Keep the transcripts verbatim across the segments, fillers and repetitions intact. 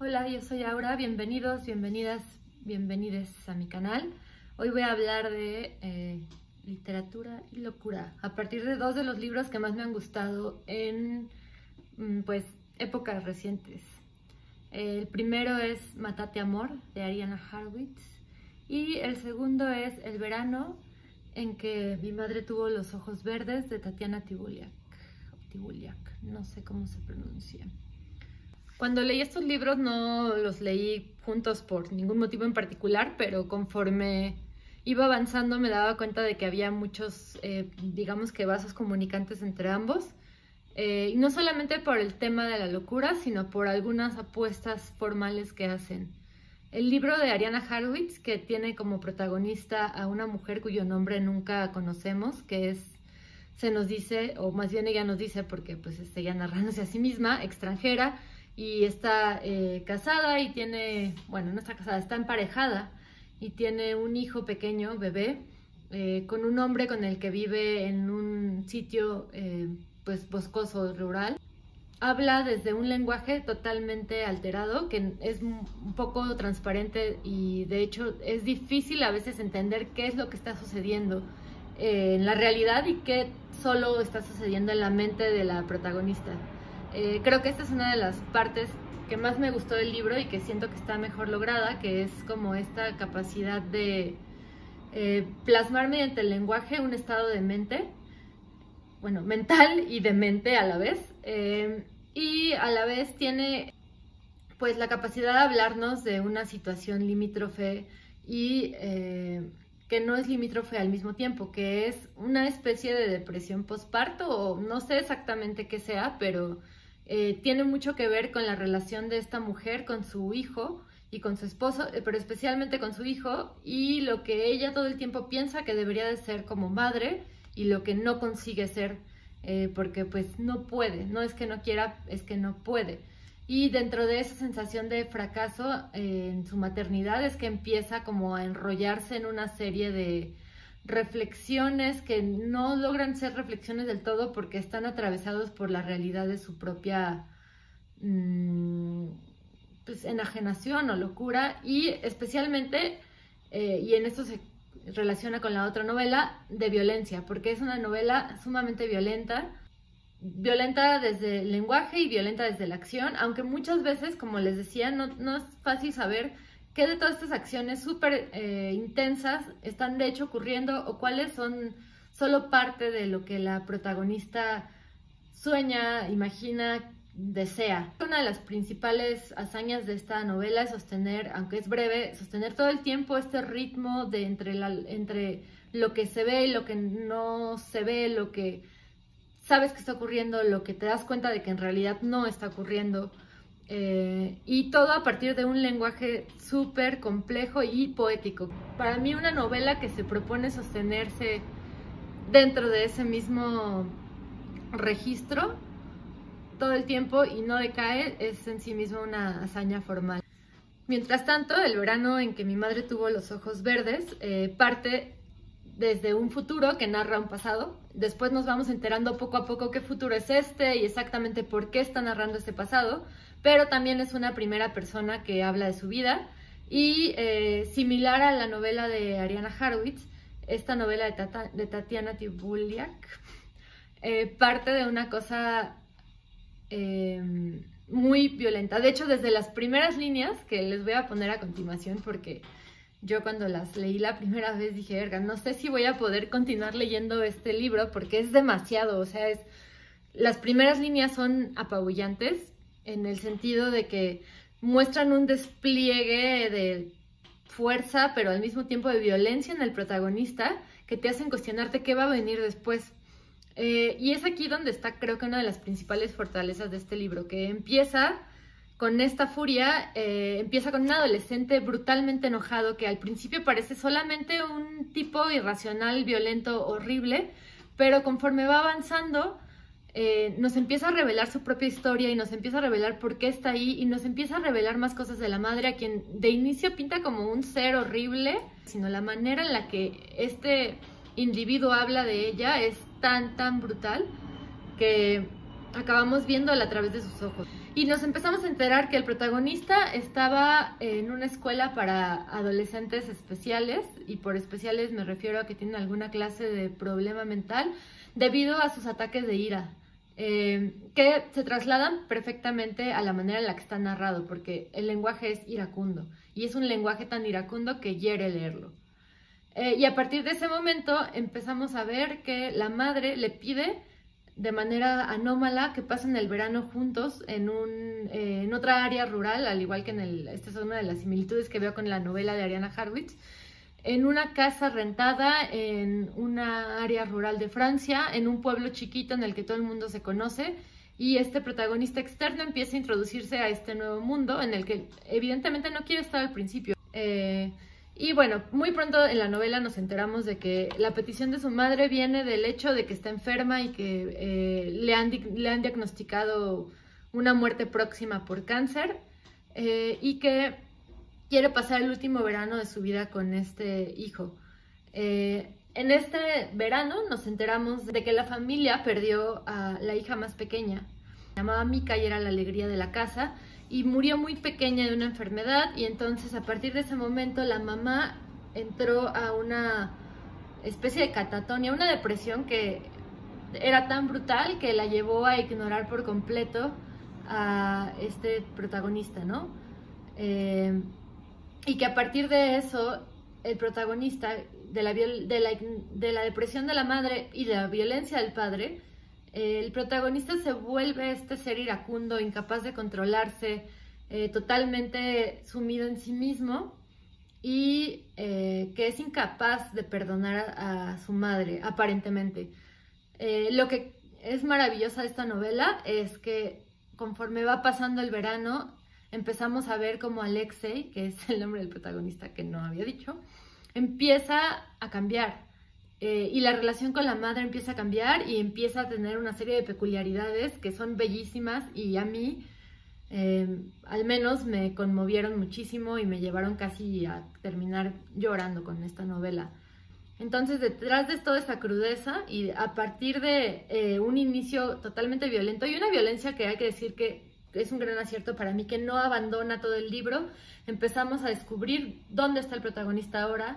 Hola, yo soy Aura, bienvenidos, bienvenidas, bienvenides a mi canal. Hoy voy a hablar de eh, literatura y locura, a partir de dos de los libros que más me han gustado en pues, épocas recientes. El primero es Mátate Amor, de Arianna Harwitz, y el segundo es El verano en que mi madre tuvo los ojos verdes, de Tatiana Tibuliak, Tibuliak, no sé cómo se pronuncia. Cuando leí estos libros no los leí juntos por ningún motivo en particular, pero conforme iba avanzando me daba cuenta de que había muchos, eh, digamos que vasos comunicantes entre ambos. Eh, y no solamente por el tema de la locura, sino por algunas apuestas formales que hacen. El libro de Arianna Harwitz, que tiene como protagonista a una mujer cuyo nombre nunca conocemos, que es, se nos dice, o más bien ella nos dice, porque pues es ella narrándose a sí misma, extranjera, y está eh, casada y tiene, bueno, no está casada, está emparejada y tiene un hijo pequeño, bebé, eh, con un hombre con el que vive en un sitio eh, pues boscoso, rural. Habla desde un lenguaje totalmente alterado, que es un poco transparente y de hecho es difícil a veces entender qué es lo que está sucediendo eh, en la realidad y qué solo está sucediendo en la mente de la protagonista. Eh, creo que esta es una de las partes que más me gustó del libro y que siento que está mejor lograda, que es como esta capacidad de eh, plasmar mediante el lenguaje un estado de mente, bueno, mental y de mente a la vez, eh, y a la vez tiene pues la capacidad de hablarnos de una situación limítrofe y eh, que no es limítrofe al mismo tiempo, que es una especie de depresión postparto, o no sé exactamente qué sea, pero Eh, tiene mucho que ver con la relación de esta mujer con su hijo y con su esposo, eh, pero especialmente con su hijo, y lo que ella todo el tiempo piensa que debería de ser como madre y lo que no consigue ser eh, porque pues no puede, no es que no quiera, es que no puede. Y dentro de esa sensación de fracaso eh, en su maternidad es que empieza como a enrollarse en una serie de reflexiones que no logran ser reflexiones del todo porque están atravesados por la realidad de su propia mmm, pues, enajenación o locura, y especialmente, eh, y en esto se relaciona con la otra novela, de violencia, porque es una novela sumamente violenta, violenta desde el lenguaje y violenta desde la acción, aunque muchas veces, como les decía, no, no es fácil saber qué de todas estas acciones súper eh, intensas están de hecho ocurriendo o cuáles son solo parte de lo que la protagonista sueña, imagina, desea. Una de las principales hazañas de esta novela es sostener, aunque es breve, sostener todo el tiempo este ritmo de entre, la, entre lo que se ve y lo que no se ve, lo que sabes que está ocurriendo, lo que te das cuenta de que en realidad no está ocurriendo. Eh, y todo a partir de un lenguaje súper complejo y poético. Para mí una novela que se propone sostenerse dentro de ese mismo registro todo el tiempo y no decae es en sí mismo una hazaña formal. Mientras tanto, El verano en que mi madre tuvo los ojos verdes eh, parte desde un futuro que narra un pasado. Después nos vamos enterando poco a poco qué futuro es este y exactamente por qué está narrando este pasado, pero también es una primera persona que habla de su vida y eh, similar a la novela de Arianna Harwitz, esta novela de, Tata, de Tatiana Tibuliak eh, parte de una cosa eh, muy violenta. De hecho, desde las primeras líneas, que les voy a poner a continuación porque yo cuando las leí la primera vez dije, verga, no sé si voy a poder continuar leyendo este libro porque es demasiado, o sea, es, las primeras líneas son apabullantes en el sentido de que muestran un despliegue de fuerza, pero al mismo tiempo de violencia en el protagonista, que te hacen cuestionarte qué va a venir después. Eh, y es aquí donde está, creo que una de las principales fortalezas de este libro, que empieza con esta furia, eh, empieza con un adolescente brutalmente enojado que al principio parece solamente un tipo irracional, violento, horrible, pero conforme va avanzando eh, nos empieza a revelar su propia historia y nos empieza a revelar por qué está ahí y nos empieza a revelar más cosas de la madre, a quien de inicio pinta como un ser horrible, sino la manera en la que este individuo habla de ella es tan, tan brutal que acabamos viéndola a través de sus ojos. Y nos empezamos a enterar que el protagonista estaba en una escuela para adolescentes especiales, y por especiales me refiero a que tienen alguna clase de problema mental debido a sus ataques de ira, eh, que se trasladan perfectamente a la manera en la que está narrado, porque el lenguaje es iracundo, y es un lenguaje tan iracundo que hiere leerlo. Eh, y a partir de ese momento empezamos a ver que la madre le pide de manera anómala que pasen el verano juntos en, un, eh, en otra área rural, al igual que en el, esta es una de las similitudes que veo con la novela de Ariana Harwitz, en una casa rentada en una área rural de Francia, en un pueblo chiquito en el que todo el mundo se conoce, y este protagonista externo empieza a introducirse a este nuevo mundo en el que evidentemente no quiere estar al principio. Eh, Y bueno, muy pronto en la novela nos enteramos de que la petición de su madre viene del hecho de que está enferma y que eh, le, han, le han diagnosticado una muerte próxima por cáncer, eh, y que quiere pasar el último verano de su vida con este hijo. Eh, en este verano nos enteramos de que la familia perdió a la hija más pequeña. Se llamaba Mika y era la alegría de la casa, y murió muy pequeña de una enfermedad, y entonces a partir de ese momento la mamá entró a una especie de catatonia, una depresión que era tan brutal que la llevó a ignorar por completo a este protagonista, ¿no? Eh, y que a partir de eso el protagonista de la, de, la, de la depresión de la madre y de la violencia del padre, el protagonista se vuelve este ser iracundo, incapaz de controlarse, eh, totalmente sumido en sí mismo, y eh, que es incapaz de perdonar a, a su madre, aparentemente. Eh, lo que es maravilloso de esta novela es que conforme va pasando el verano, empezamos a ver como Alexei, que es el nombre del protagonista que no había dicho, empieza a cambiar. Eh, y la relación con la madre empieza a cambiar y empieza a tener una serie de peculiaridades que son bellísimas, y a mí eh, al menos me conmovieron muchísimo y me llevaron casi a terminar llorando con esta novela. Entonces, detrás de toda esta crudeza y a partir de eh, un inicio totalmente violento, y una violencia que hay que decir que es un gran acierto para mí, que no abandona todo el libro, empezamos a descubrir dónde está el protagonista ahora,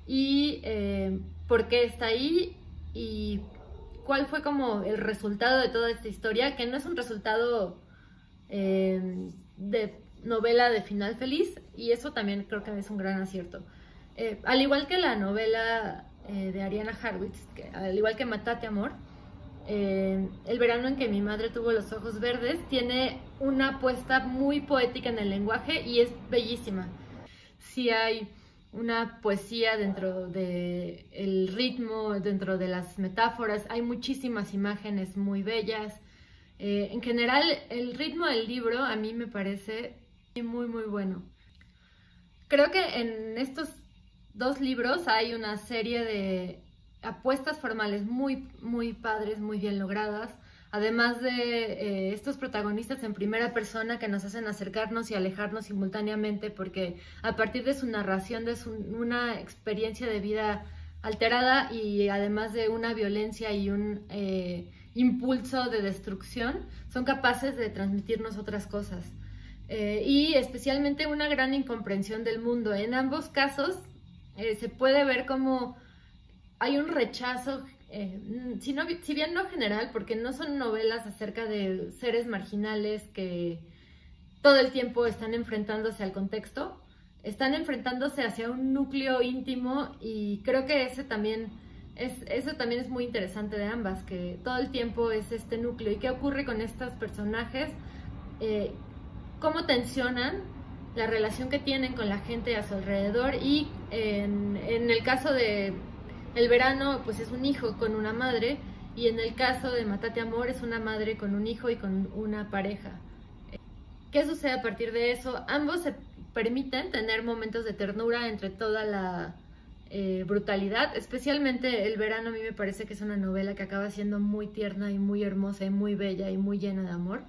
y eh, por qué está ahí, y cuál fue como el resultado de toda esta historia, que no es un resultado eh, de novela de final feliz, y eso también creo que es un gran acierto. Eh, al igual que la novela eh, de Ariana Harwitz, que, al igual que Mátate Amor, eh, El verano en que mi madre tuvo los ojos verdes tiene una apuesta muy poética en el lenguaje y es bellísima. Sí hay una poesía dentro del ritmo, dentro de las metáforas, hay muchísimas imágenes muy bellas. Eh, en general, el ritmo del libro a mí me parece muy, muy bueno. Creo que en estos dos libros hay una serie de apuestas formales muy, muy padres, muy bien logradas, además de eh, estos protagonistas en primera persona que nos hacen acercarnos y alejarnos simultáneamente, porque a partir de su narración de su, una experiencia de vida alterada y además de una violencia y un eh, impulso de destrucción, son capaces de transmitirnos otras cosas. Eh, y especialmente una gran incomprensión del mundo. En ambos casos eh, se puede ver como hay un rechazo, eh, si, no, si bien no general, porque no son novelas acerca de seres marginales que todo el tiempo están enfrentándose al contexto, están enfrentándose hacia un núcleo íntimo, y creo que ese también es, eso también es muy interesante de ambas, que todo el tiempo es este núcleo. ¿Y qué ocurre con estos personajes? Eh, cómo tensionan la relación que tienen con la gente a su alrededor, y en, en el caso de El verano, pues es un hijo con una madre, y en el caso de Mátate Amor es una madre con un hijo y con una pareja. ¿Qué sucede a partir de eso? Ambos se permiten tener momentos de ternura entre toda la eh, brutalidad, especialmente El verano a mí me parece que es una novela que acaba siendo muy tierna y muy hermosa y muy bella y muy llena de amor.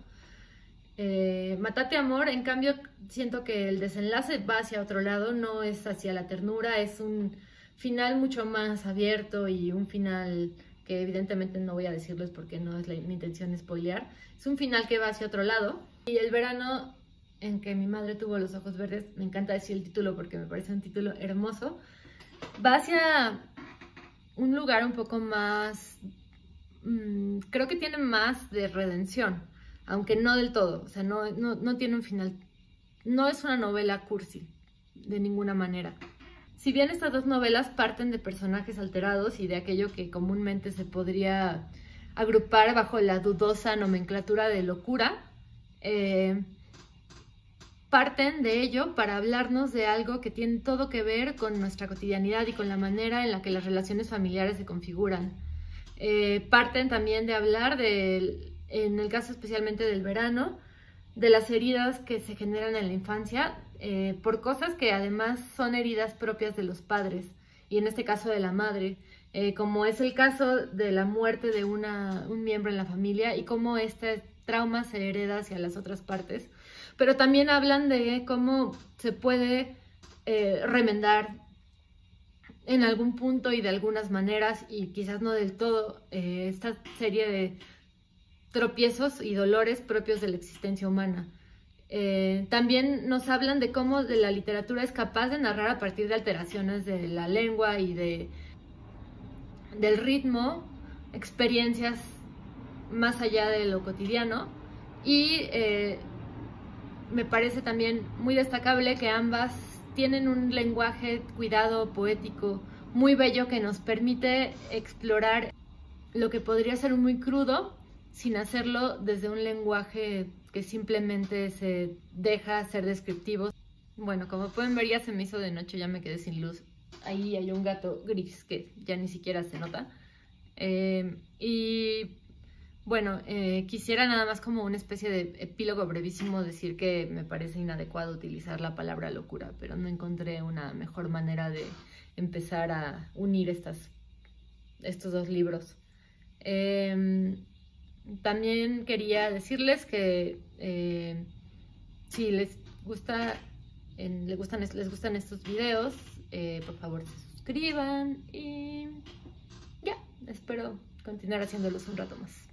Eh, Mátate Amor, en cambio, siento que el desenlace va hacia otro lado, no es hacia la ternura, es un final mucho más abierto y un final que evidentemente no voy a decirles porque no es la, mi intención spoilear. Es un final que va hacia otro lado, Y El verano en que mi madre tuvo los ojos verdes, me encanta decir el título porque me parece un título hermoso, va hacia un lugar un poco más, mmm, creo que tiene más de redención, aunque no del todo, o sea, no, no, no tiene un final, no es una novela cursi, de ninguna manera. Si bien estas dos novelas parten de personajes alterados y de aquello que comúnmente se podría agrupar bajo la dudosa nomenclatura de locura, eh, parten de ello para hablarnos de algo que tiene todo que ver con nuestra cotidianidad y con la manera en la que las relaciones familiares se configuran. Eh, parten también de hablar, de, en el caso especialmente del verano, de las heridas que se generan en la infancia eh, por cosas que además son heridas propias de los padres y en este caso de la madre, eh, como es el caso de la muerte de una, un miembro en la familia y cómo este trauma se hereda hacia las otras partes. Pero también hablan de cómo se puede eh, remendar en algún punto y de algunas maneras, y quizás no del todo, eh, esta serie de tropiezos y dolores propios de la existencia humana. Eh, también nos hablan de cómo de la literatura es capaz de narrar a partir de alteraciones de la lengua y de, del ritmo, experiencias más allá de lo cotidiano, y eh, me parece también muy destacable que ambas tienen un lenguaje cuidado, poético, muy bello, que nos permite explorar lo que podría ser muy crudo sin hacerlo desde un lenguaje que simplemente se deja ser descriptivo. Bueno, como pueden ver, ya se me hizo de noche, ya me quedé sin luz. Ahí hay un gato gris que ya ni siquiera se nota. Eh, y bueno, eh, quisiera nada más como una especie de epílogo brevísimo decir que me parece inadecuado utilizar la palabra locura, pero no encontré una mejor manera de empezar a unir estas, estos dos libros. Eh, también quería decirles que eh, si les gusta, en, les, gustan, les gustan estos videos, eh, por favor se suscriban y ya, espero continuar haciéndolos un rato más.